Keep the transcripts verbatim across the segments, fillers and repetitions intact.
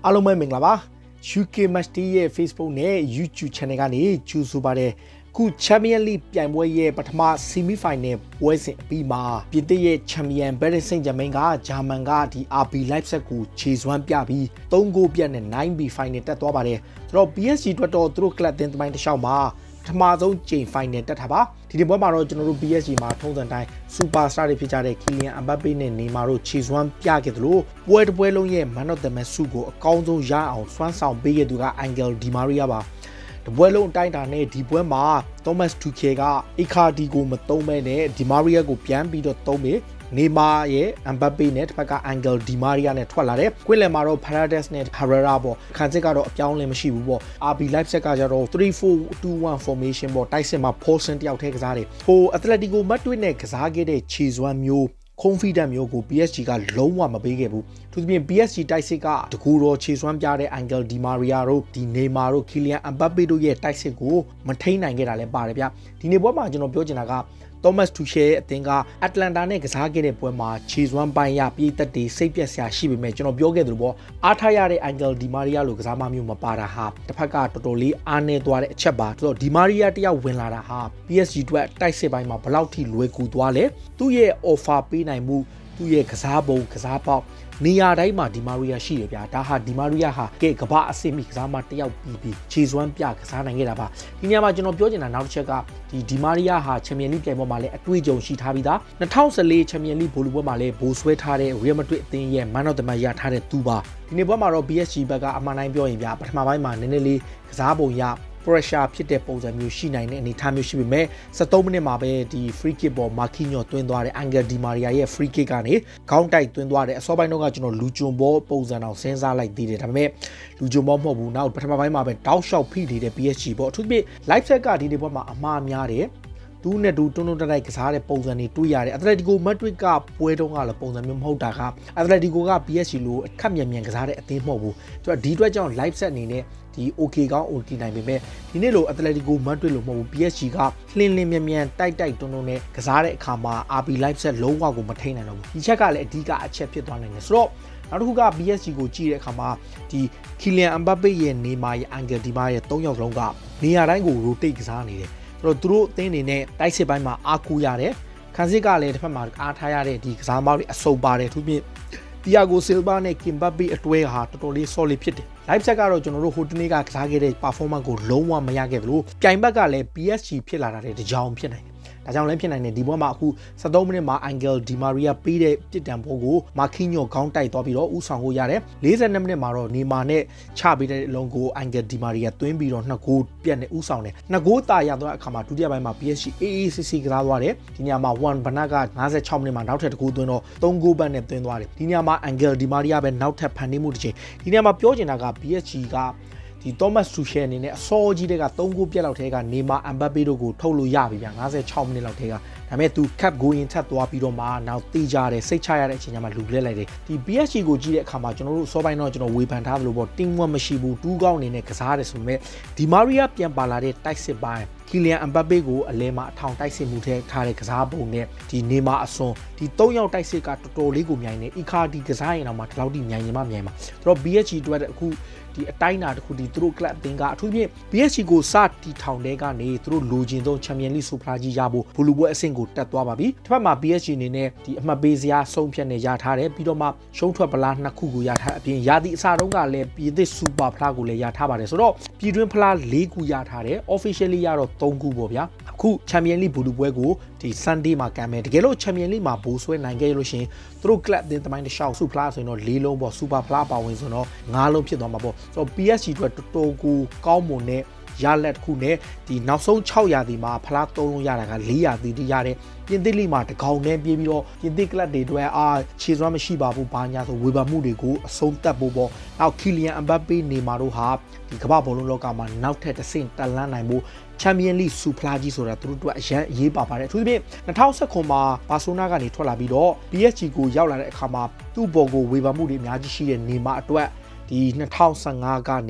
အားလုံးပဲမင်္ဂလာပါ ยู เค Match ရဲ့ Facebook နဲ့ YouTube Channel ကနေကြိုဆိုပါတယ်ခု Champions League ပြိုင်ပွဲရဲ့ပထမ Semi Final ပွဲစဉ်အပြီးမှာပြင်သစ်ရဲ့ Champion Paris Saint-Germain ကဂျာမန်ကဒီ အာร์ ဘီ Leipzig ကိုခြေစွမ်းပြပြီးသုံးဂိုးပြတ်နဲ့ နိုင် ဘီ Final တက်သွားပါတယ်ဆိုတော့ ပီ အက်စ် ဂျီ အတွက်တော့သူတို့ club တင်သမိုင်းတစ်လျှောက်မှာပထမဆုံးချိန် Final တက်တာပါဒီဒီပွဲမှာတော့ကျွန်တော်တို့ ပီ အက်စ် ဂျီ မှာထုံးစံတိုင်း Superstar တွေဖြစ်ကြတဲ့ Kylian Mbappé နဲ့ Neymar တို့ခြေစွမ်းပြခဲ့သလိုပွဲတစ်ပွဲလုံးရဲ့ Man of the Match ဆုကိုအကောင်းဆုံးရအောင်စွမ်းဆောင်ပေးခဲ့သူက Angel Di Maria ပါတပွဲလုံးအတိုင်းအတာနဲ့ဒီပွဲမှာ Thomas Tuchel က Icardi ကိုမသုံးမဲနဲ့ Di Maria ကိုပြန်ပြီးတော့သုံးပြီး Neymar ရဲ့ Mbappé နဲ့တစ်ဖက်က Angel Di Maria နဲ့ထွက်လာတယ်။ကွင်းလယ်မှာတော့ Paredes နဲ့ Herrera ပေါ့။ခံစစ်ကတော့အပြောင်းလဲမရှိဘူးပေါ့။ အာร์ ဘီ Leipzig ကကြတော့ three four two one formation ပေါ့။တိုက်စစ်မှာ Paulsen တယောက်ထဲကစားတယ်။ဟို Atletico Madrid နဲ့ကစားခဲ့တဲ့ခြေစွမ်းမျိုးconfident မျိုးကို ပီ အက်စ် ဂျီ ကလုံးဝမပေးခဲ့ဘူး။သူသဖြင့် ပီ အက်စ် ဂျီ တိုက်စစ်ကတကူတော်ခြေစွမ်းပြတဲ့ Angel Di Maria တို့ဒီ Neymar တို့ Kylian Mbappé တို့ရဲ့တိုက်စစ်ကိုမထိန်းနိုင်ခဲ့တာလည်းပါတယ်ဗျ။ဒီနေ့ပွဲမှာကျွန်တော်ပြောချင်တာကThomas Tuchel ရဲ့အသင်းက Atlanta နဲ့ကစားခဲ့တဲ့ပွဲမှာခြေစွမ်းပိုင်းရပြည်သက်တွေစိတ်ပျက်စရာရှိပေမဲ့ကျွန်တော်ပြောခဲ့သလိုပေါ့အားထားရတဲ့ Angel Di Maria လိုကစားမမျိုးမပါတာဟာတစ်ဖက်ကတော်တော်လေးအားနည်းသွားတဲ့အချက်ပါဆိုတော့ Di Maria တယောက်ဝင်လာတာဟာ ပီ အက်စ် ဂျီ အတွက်တိုက်စစ်ပိုင်းမှာဘယ်လောက်ထိလွယ်ကူသွားလဲသူ့ရဲ့ offer ပေးနိုင်မှုသူ့ရဲ့ကစားပုံကစားပေါက်နေရာတိုင်းမှာ Di Maria ရှိတယ်ဗျာဒါဟာ Di Maria ဟာကဲကမ္ဘာအဆင့်မီကစားမတယောက်ပြီးပြီးခြေစွမ်းပြကစားနိုင်ခဲ့တာပါဒီနေရာမှာကျွန်တော်ပြောချင်တာနောက်တစ်ချက်ကဒီ Di Maria ဟာ Champions League ပြိုင်ပွဲမှာလည်းအတွေ့အကြုံရှိထားပြီးသားtwo thousand fourteen ချန်ပီယံလိဘောလုံးပွဲမှာလည်းဘိုးဆွဲထားတဲ့ Real Madrid အသင်းရဲ့ Man of the Match ရထားတဲ့သူပါဒီနေ့ပွဲမှာတော့ ပီ အက်စ် ဂျီ ဘက်ကအမှန်တိုင်းပြောရင်ဗျာပထမပိုင်းမှာနည်းနည်းလေးကစားပုံရpressure ဖြစ်တဲ့ပုံစံမျိုးရှိနိုင်တဲ့အနေအထားမျိုးရှိပေမဲ့seventeenမိနစ်မှာပဲဒီ free kick ပေါ် Marquinhos သွင်းသွားတဲ့ Angel Di Maria ရဲ့ free kick ကနေခေါင်းတိုက်သွင်းသွားတယ်အစောပိုင်းတော့ကကျွန်တော်လူကျွံဘောပုံစံအောင်စဉ်းစားလိုက်သေးတယ်ဒါပေမဲ့လူကျွံဘောမဟုတ်ဘူးနောက်ပထမပိုင်းမှာပဲတောက်လျှောက်ဖိနေတဲ့ ပီ အက်စ် ဂျီ ပေါ့အထူးသဖြင့် Leipzig ကဒီဒီဘက်မှာအမှားများတယ်သူနဲ့တူတွန်းတွန်းတိုက်ကစားတဲ့ပုံစံတွေတွေ့ရတယ် Atletico Madrid ကပွဲတုန်းကလည်းပုံစံမျိုးမဟုတ်တာက Atletico က ပီ အက်စ် ဂျီ လိုအခက်မြန်မြန်ကစားတဲ့အသင်းမဟုတ်ဘူးသူကဒီအတွက်ကြောင့် Leipzig အနေနဲ့ဒီ okay ကောင်း okay နိုင်ပေမဲ့ဒီနေ့လို Atletico Madrid လို့မဟုတ်ဘူး ပီ အက်စ် ဂျီ ကလှင်းလင်းမြန်မြန်တိုက်တိုက်တွန်းတွန်းနဲ့ကစားတဲ့အခါမှာ အာร์ ဘီ Leipzig လုံးဝကိုမထိန်းနိုင်တော့ဘူးဒီချက်ကလည်းအဓိကအချက်ဖြစ်သွားနိုင်တယ်ဆိုတော့နောက်တစ်ခုက ပီ အက်စ် ဂျီ ကိုကြည့်တဲ့အခါမှာဒီ Kylian Mbappé ရဲ့ Neymar ရဲ့ Angel Di Maria ရဲ့သုံးယောက်လုံးကနေရာတိုင်းကို rotate ကစားနေတယ်ဆိုတော့သူတို့အသင်းတွေနဲ့တိုက်စစ်ပိုင်းမှာအားကိုးရတယ်ခံစစ်ကလည်းတစ်ဖက်မှာအားထားရတဲ့ဒီကစားမောက်တွေအစုံပါတယ်သူပြင်Thiago Silva နဲ့ Mbappé အတွဲဟာတော်တော်လေး solid ဖြစ်တယ် Leipzig ကတော့ကျွန်တော်တို့ဟိုတနေ့ကကစားခဲ့တဲ့ performance ကိုလုံးဝမရခဲ့ဘူးလို့ပြိုင်ဘက်ကလည်း ပီ အက်စ် ဂျီ ဖြစ်လာတာတဲ့ကြောင်ဖြစ်နိုင်တယ်ဒါကြောင့်လည်းဖြစ်နိုင်တယ်ဒီပွဲမှာအခုseventeenမိနစ်မှာ Angel Di Maria ပေးတဲ့ပြစ်ဒဏ်ဘောကို Marquinhos ခေါင်းတိုက်သွားပြီးတော့ဥဆောင်ကိုရတယ်forty-twoမိနစ်မှာတော့ Neymar နဲ့ချပေးတဲ့အလုံးကို Angel Di Maria သွင်းပြီးတော့twoဂိုးပြတ်နဲ့ဥဆောင်တယ်twoဂိုးတာရသွားတဲ့အခါမှာဒုတိယပိုင်းမှာ ပီ အက်စ် ဂျီ အေးအေးဆေးဆေးကစားသွားတယ်ဒီညမှာJuan Bernat ကfifty-sixမိနစ်မှာနောက်ထပ်တစ်ဂိုးသွင်းတော့threeဂိုးပတ်နဲ့သွင်းသွားတယ်ဒီညမှာ Angel Di Maria ပဲနောက်ထပ်ဖန်တီးမှုတစ်ချိန်ဒီညမှာပြောချင်တာက ပီ အက်စ် ဂျီ ကဒီ Thomas Tuchel အနေနဲ့အစောကြီးတဲ့ကthreeဂိုးပြတ်လောက်ထဲက Neymar Mbappé တို့ကိုထုတ်လို့ရပြီဗျfifty-sixမိနစ်လောက်ထဲကဒါပေမဲ့သူ cap ကိုရင်ထပ်သွားပြီးတော့မှနောက်တေးကြတယ်စိတ်ချရတဲ့အချိန်ကျမှလူပြလိုက်တယ်ဒီ ပီ အက်စ် ဂျီ ကိုကြည့်တဲ့အခါမှာကျွန်တော်တို့စောပိုင်းတော့ကျွန်တော်ဝေဖန်ထားသလိုပေါ့ team work မရှိဘူးတူးကောင်းအနေနဲ့ကစားရတယ်ဆိုပေမဲ့ Di Maria ပြန်ပါလာတဲ့တိုက်စစ်ပိုင်း Kylian Mbappé ကိုအလဲမှာအထောင်တိုက်စစ်မှုထဲထားတဲ့ကစားပုံနဲ့ဒီ Neymar အစွန်ဒီthreeယောက်တိုက်စစ်ကတော်တော်လေးကိုမြိုင်နေ Icardi ကစားရင်တော့မှဒီလောက်ထိမြိုင်ရင်မှမြိုင်မှာဆိုတော့ ပီ အက်စ် ဂျီ အတွက်အခုဒီအတိုင်းတာတစ်ခုဒီသူတို့ club အသင်းကအထူးဖြင့် ပီ အက်စ် ဂျီ ကိုစတီထောင်တဲ့ကနေသူတို့လိုချင်ဆုံး Champions League ဆုဖလားကြီးရဖို့ဘလူးပွဲအဆင့်ကိုတက်သွားပါပြီတစ်ဖက်မှာ ပီ အက်စ် ဂျီ အနေနဲ့ဒီအမှတ်ပေးစရာဆုံးဖြတ်နေရထားတယ်ပြီးတော့မှရှုံးထွက်ဖလားနှစ်ခုကိုရထားအပြင်ရာသီအစတုန်းကလည်းပြည်သစ်စူပါဖလားကိုလည်းရထားပါတယ်ဆိုတော့ပြည်တွင်းဖလားfourခုရထားတယ် officially ရတော့threeခုပေါ့ဗျာအခု Champions League ဘလူးပွဲကိုဒီ Sunday မှာကမ်းမယ်တကယ်လို့ Champions League မှာဘိုးဆွဲနိုင်ခဲ့လို့ရှင်သူတို့ club တင်သမိုင်းတစ်လျှောက်စူဖလားဆိုရင်တော့fourလုံးပေါ့စူပါဖလားပါဝင်ဆိုတော့fiveလုံးဖြစ်သွားမှာပေါ့ဆိုတော့ ပီ အက်စ် ဂျီ အတွက်တော်တော်ကိုကောင်းမွန်တဲ့ရလက်တစ်ခုနဲ့ဒီနောက်ဆုံးsixရာသီမှာဖလားthreeလုံးရတာကfourရာသီတိရတဲ့ပြင်သစ်လိမှာတကောင်နဲ့ပြေးပြီးတော့ပြင်သစ်ကလပ်တွေအတွက်အာခြေစွမ်းမရှိပါဘူးဘာညာဆိုဝေဖန်မှုတွေကိုအဆုံးသတ်ဖို့ပေါ့နောက် Kylian Mbappé Neymar တို့ဟာဒီကမ္ဘာဘောလုံးလောကမှာနောက်ထပ်တစ်ဆင့်တက်လှမ်းနိုင်ဖို့ Champions League ဆုဖလားကြီးဆိုတာသူတို့အတွက်အရန်အရေးပါပါတယ်အထူးသဖြင့်twenty nineteenမှာဘာစီလိုနာကနေထွက်လာပြီးတော့ ပီ အက်စ် ဂျီ ကိုရောက်လာတဲ့အခါမှာသူ့ဘော်ကိုဝေဖန်မှုတွေအများကြီးရှိတဲ့ Neymar အတွက်ဒီtwenty fifteenကနေ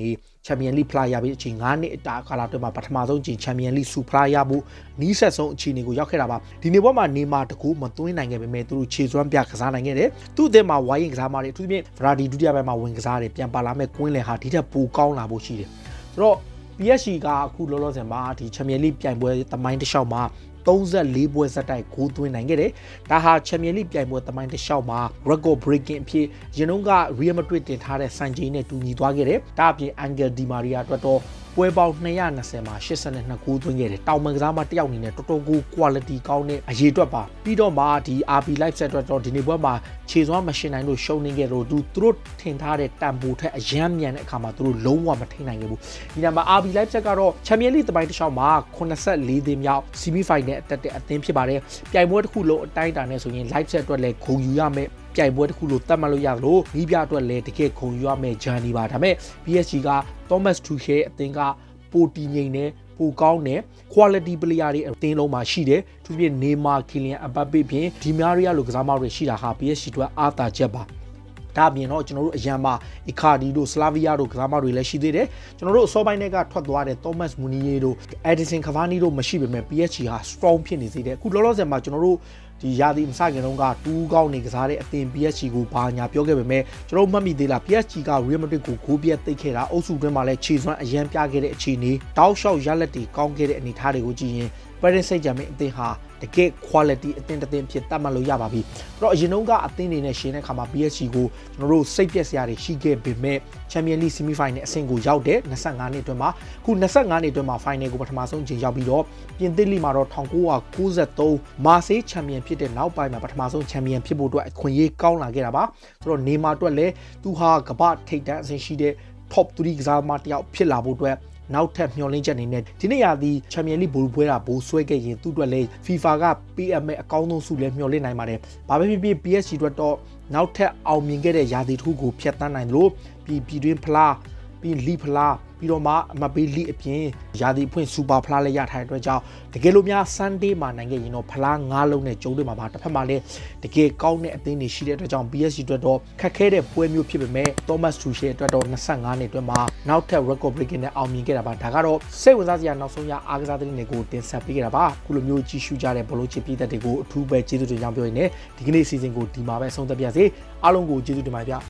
ချန်ပီယံလိဖလားရပြီးအချိန်၅နှစ်အတာကာလအတွင်းမှာပထမဆုံးချိန်ချန်ပီယံလိဆူဖလားရဖို့နီးစပ်ဆုံးအခြေအနေကိုရောက်ခဲ့တာပါဒီနေ့ဘက်မှာနေမာတကူမသွင်းနိုင်ခဲ့ပေမဲ့သူတို့ခြေစွမ်းပြကစားနိုင်ခဲ့တယ်သူ့အသင်းမှာဝိုင်းရင်ကစားမတွေအထူးသဖြင့်ဗရာဒီဒုတိယပိုင်းမှာဝင်ကစားတယ်ပြန်ပါလာမဲ့ကွင်းလယ်ဟာဒီထက်ပိုကောင်းလာဖို့ရှိတယ်ဆိုတော့ P S G ကအခုလောလောဆယ်မှာဒီချန်ပီယံလိပြိုင်ပွဲသမိုင်းတစ်လျှောက်မှာthirty-fourပွဲဆက်တိုက်ဂိုးသွင်းနိုင်ခဲ့တယ်ဒါဟာချန်ပီယံလိပြိုင်ပွဲသမိုင်းတစ်လျှောက်မှာ record breaking အဖြစ်ရင်တုန်းက Real Madrid တင်ထားတဲ့စံချိန်နဲ့တူညီသွားခဲ့တယ်ဒါအပြင် Angel Di Maria အတွက်တော့ပွဲပေါင်းtwo hundred twentyမှာeighty-twoဂိုးသွင်းခဲ့တယ်တောင်ပန်ကစားမတယောက်အနေနဲ့တော်တော်ကို quality ကောင်းတဲ့အရေးအတွက်ပါပြီးတော့မှဒီ R B Leipzig အတွက်တော့ဒီနေ့ပွဲမှာခြေစွမ်းမရှင်နိုင်လို့ရှုံးနေခဲ့တော့သူသူတို့ထင်ထားတဲ့တန်ဖိုးထက်အယမ်းမြန်တဲ့အခါမှာသူတို့လုံးဝမထိနိုင်ခဲ့ဘူးဒီနေ့မှာ R B Leipzig ကတော့ချန်ပီယံလိသမိုင်းတစ်လျှောက်မှာeighty-fourသင်းမြောက် semi final အတက်တဲ့အသင်းဖြစ်ပါတယ်ပြိုင်ပွဲတစ်ခုလုံးအတိုင်းအတာနဲ့ဆိုရင် Leipzig အတွက်လည်းဂုဏ်ယူရမယ်ပြိုင်ပွဲတစ်ခုလို့သတ်မှတ်လို့ရသလိုမိပြအတွက်လည်းတကယ်ခုံယူရမယ့် journey ပါဒါပေမဲ့ P S G က Thomas Tuchel အသင်းကပိုတီငိမ့်နေပိုကောင်းတဲ့ quality player တွေအသင်းလုံးမှာရှိတယ်သူပြည့် Neymar Kylian Mbappe ဖြင့် Di Maria လိုကစားမတွေရှိတာဟာ P S G အတွက်အားသာချက်ပါဒါပြင်တော့ကျွန်တော်တို့အရန်မှာ Icardi တို့ Slavia တို့ကစားမတွေလည်းရှိသေးတယ်ကျွန်တော်တို့အစောပိုင်းတွေကထွက်သွားတဲ့ Thomas Meunier တို့ Edinson Cavani တို့မရှိပေမဲ့ P S G ဟာ strong ဖြစ်နေသေးတယ်အခုလောလောဆယ်မှာကျွန်တော်တို့ဒီရာသီမစခင်တုန်းကတူးကောင်းနေကစားတဲ့အသင်း P S G ကိုဘာညာပြောခဲ့ပေမဲ့ကျွန်တော်မှတ်မိသေးလား P S G က Real Madrid ကိုဂိုးပြတ်သိပ်ခဲ့တာအုပ်စုတွင်းမှာလည်းခြေစွမ်းအရန်ပြခဲ့တဲ့အခြေအနေတောက်လျှောက်ရလက်တွေကောင်းခဲ့တဲ့အနေအထားတွေကိုကြည့်ရင် Paris Saint-Germain အသင်းဟာတကယ် quality အသင်းတစ်သင်းဖြစ်တတ်မှတ်လို့ရပါပြီအဲ့တော့အရင်တုန်းကအသင်းတွေနဲ့ရှင်တဲ့အခါမှာ P S G ကိုကျွန်တော်တို့စိတ်ပြက်စရာတွေရှိခဲ့ပေမဲ့ Champions League semi final အဆင့်ကိုရောက်တဲ့twenty-fiveနှစ်အတွင်းမှာခုtwenty-fiveနှစ်အတွင်းမှာ final ကိုပထမဆုံးချိန်ရောက်ပြီးတော့ပြင်သစ်လိမှာတော့nineteen ninety-threeမာဆေးချန်ပီယံဖြစ်တဲ့နောက်ပိုင်းမှာပထမဆုံးချန်ပီယံဖြစ်ဖို့အတွက်အခွင့်အရေးကောင်းလာခဲ့တာပါဆိုတော့နေမာအတွက်လည်းသူဟာကမ္ဘာထိပ်တန်းအဆင့်ရှိတဲ့ top three ကစားသမားတစ်ယောက်ဖြစ်လာဖို့အတွက်နောက်ထပ်မျှော်လင့်ချက်အနေနဲ့ဒီနေ့ရာသီချန်ပီယံလိဘိုလ်ပွဲတာဘိုးဆွဲခဲ့ရင်သူ့အတွက်လည်း FIFA ကပေးအပ်မဲ့အကောင်းဆုံးဆုလည်းမျှော်လင့်နိုင်ပါတယ်။ဘာပဲဖြစ်ဖြစ် P S G အတွက်တော့နောက်ထပ်အောင်မြင်ခဲ့တဲ့ရာသီတစ်ခုကိုဖျက်ဆီးနိုင်လို့ပြီးပြည်တွင်းဖလားပြီးလိဖလားပြီးတော့မှအမပေးလိအပြင်ရာသီအဖွင့်စူပါဖလားလည်းရထားတဲ့အတွက်ကြောင့်တကယ်လို့များ Sunday မှာနိုင်ခဲ့ရင်တော့ဖလားfiveလုံးနဲ့ကျုံးတွေ့မှာပါတစ်ဖက်မှာလည်းတကယ်ကောင်းတဲ့အသင်းတွေရှိတဲ့အတွက်ကြောင့် P S G အတွက်တော့ခက်ခဲတဲ့ပွဲမျိုးဖြစ်ပေမဲ့ Thomas Tuchel အတွက်တော့twenty-fiveနှစ်အတွင်းမှာနောက်ထပ် record breaking နဲ့အောင်မြင်ခဲ့တာပါဒါကတော့စိတ်ဝင်စားစရာနောက်ဆုံးရအားကစားသတင်းတွေကိုတင်ဆက်ပေးခဲ့တာပါခုလိုမျိုးကြည့်ရှုကြတဲ့ဘောလုံးချစ်ပြည်သက်တွေကိုအထူးပဲကျေးဇူးတင်ကြောင်းပြောရင်းနဲ့ဒီကနေ့ season ကိုဒီမှာပဲဆုံးသက်ပါစေအားလုံးကိုကျေးဇူးတင်ပါတယ်ဗျ